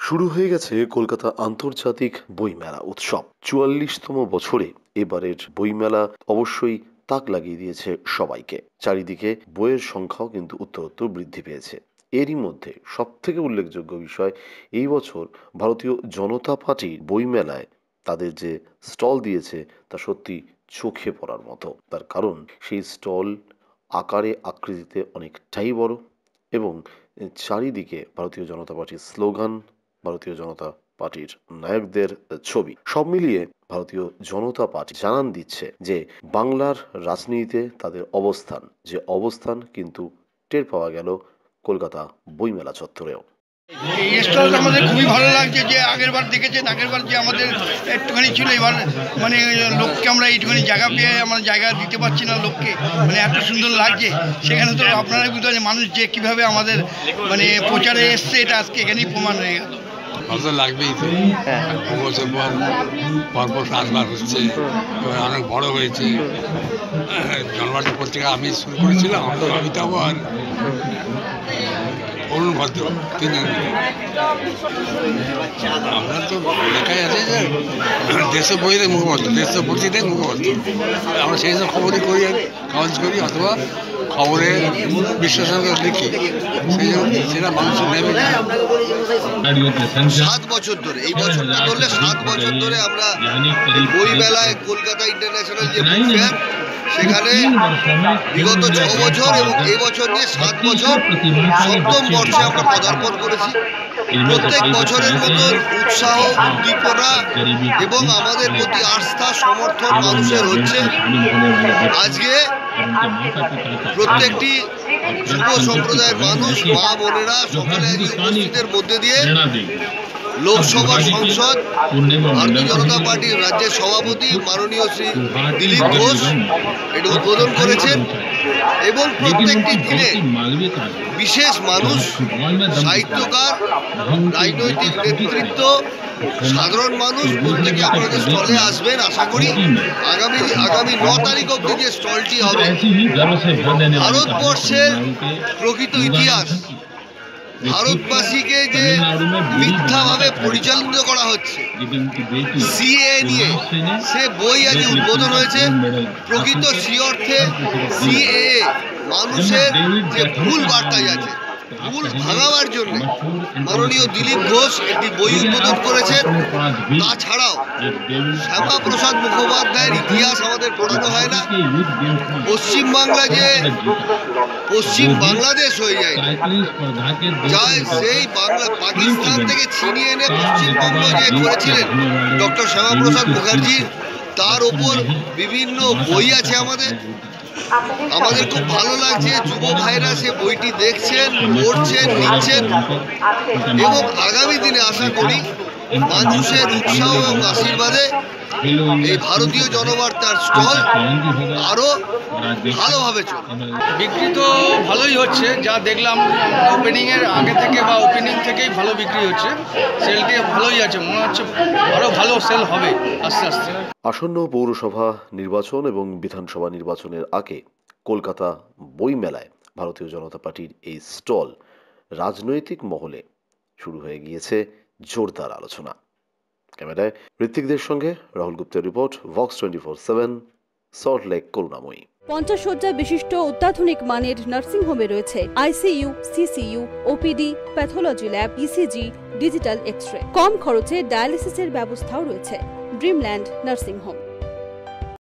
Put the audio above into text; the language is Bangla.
শুরু হয়ে গেছে কলকাতা আন্তর্জাতিক বইমেলা উৎসব। ৪৪তম বছরে এবারের বইমেলা অবশ্যই তাক লাগিয়ে দিয়েছে সবাইকে। চারিদিকে বইয়ের সংখ্যাও কিন্তু উত্তরোত্তর বৃদ্ধি পেয়েছে। এরই মধ্যে সবথেকে উল্লেখযোগ্য বিষয়, এই বছর ভারতীয় জনতা পার্টির বইমেলায় তাদের যে স্টল দিয়েছে তা সত্যি চোখে পড়ার মতো। তার কারণ সেই স্টল আকারে আকৃতিতে অনেকটাই বড় এবং চারিদিকে ভারতীয় জনতা পার্টির স্লোগান, ভারতীয় জনতা পার্টির নায়কদের ছবি, সব মিলিয়ে ভারতীয় জনতা পার্টি জানান দিচ্ছে যে বাংলার রাজনীতিতে তাদের অবস্থান, যে অবস্থান কিন্তু টের পাওয়া গেল কলকাতা বইমেলা চত্বরেও। এই স্টলটা আমাদের খুবই ভালো লাগছে, যে আগের বার দেখেছেন, আগের বার যে আমাদের একটুখানি ছিল, এবার মানে লোককে আমরা এইটুখানি জায়গা পেয়ে আমরা জায়গা দিতে পারছি না লোককে, মানে এত সুন্দর লাগছে। সেখানে তো আপনারা বুঝতে পারছেন মানুষ যে কীভাবে আমাদের মানে প্রচারে এসছে, এটা আজকে এখানেই প্রমাণ হয়ে গেল। ভালো লাগবেই তো, বছর পর পরপর 7বার হচ্ছে, অনেক বড় হয়েছে। জনবার্তা পত্রিকা আমি শুরু করেছিলাম, আমি তো আবার অরুণ ভদ্র, তিনজন আমরা তো লেখাই আছে যে দেশের বইদের মুখপাত্র, দেশের পত্রিকার মুখপাত্র। আমরা সেই সব খবরই করি, কাগজ করি, অথবা খবরে বিশ্লেষণ লিখি, সেই জন্য সেটা মানুষ নেবে। 7 বছর ধরে, এই বছরটা ধরলে 7 বছর ধরে আমরা বইমেলায় কলকাতা ইন্টারন্যাশনাল যে বুক ফেয়ার, সেখানে বিগত 6 বছর এবং এই বছর নিয়ে 7 বছর 7ম বর্ষে আমরা পদার্পণ করেছি। প্রত্যেক বছরের মতন উৎসাহ, উদ্দীপনা এবং আমাদের প্রতি আস্থা, সমর্থন মানুষের হচ্ছে। আজকে প্রত্যেকটি যুব সম্প্রদায়ের মানুষ, মা বোনেরা সকলে উপস্থিতের মধ্যে দিয়ে লোকসভা সংসদ ভারতীয় জনতা পার্টির রাজ্যের সভাপতি মাননীয় শ্রী দিলীপ ঘোষ এটা উদ্বোধন করেছেন। এবং প্রত্যেকটি দিনে বিশেষ মানুষ, সাহিত্যকার, রাজনৈতিক নেতৃত্ব, সাধারণ মানুষ প্রত্যেকে আপনাদের স্টলে আসবেন। আশা করি আগামী 9 তারিখ অবধি যে স্টলটি হবে, ভারতবর্ষের প্রকৃত ইতিহাস, ভারতবাসীকে যে মিথ্যাভাবে পরিচালিত করা হচ্ছে সিএএ নিয়ে, সে বই আজ উদ্বোধন হয়েছে। প্রকৃত সি অর্থে সিএএ মানুষের যে ভুল বার্তা আছে, ভুল ভাঙাবার জন্য মাননীয় দিলীপ ঘোষ একটি বই উদ্বোধন করেছেন। তাছাড়াও শ্যামাপ্রসাদ মুখোপাধ্যায়ের ইতিহাস আমাদের পড়ানো হয় না। পশ্চিমবাংলা যে পশ্চিম বাংলাদেশ হয়ে যায়, সেই বাংলা পাকিস্তান থেকে ছিনিয়ে এনে পশ্চিমবঙ্গ যে করেছিলেন ডক্টর শ্যামাপ্রসাদ মুখার্জি, তার ওপর বিভিন্ন বই আছে আমাদের খুব ভালো লাগছে। যুব ভাইরা সে বইটি দেখছেন, পড়ছেন, নিচ্ছেন এবং আগামী দিনে আশা করি মানুষের উৎসাহ এবং আশীর্বাদে এই ভারতীয় জনবার্তার স্টল আরো ভালোভাবে চলবে। বিক্রি তো ভালোই হচ্ছে, যা দেখলাম ওপেনিংয়ের আগে থেকে বা ওপেনিং থেকেই ভালো বিক্রি হচ্ছে। সেলটি ভালোই আছে, মনে হচ্ছে আরও ভালো সেল হবে আস্তে আস্তে। আসন্ন পৌরসভা নির্বাচন এবং বিধানসভা নির্বাচনের আগে কলকাতা বইমেলায় ভারতীয় জনতা পার্টির এই স্টল রাজনৈতিক মহলে শুরু হয়ে গিয়েছে জোরদার আলোচনা। ক্যামেরায় ঋত্বিকদের সঙ্গে রাহুল গুপ্তের রিপোর্ট, ভক্স 24/7, সল্টলেক, করুণাময়ী। 50 শয্যা বিশিষ্ট অত্যাধুনিক মানের নার্সিংহোমে রয়েছে ICU, CCU, OPD, pathology lab, ECG, digital x-ray. কম খরচে ডায়ালিসিসের ব্যবস্থাও রয়েছে। Dreamland nursing home.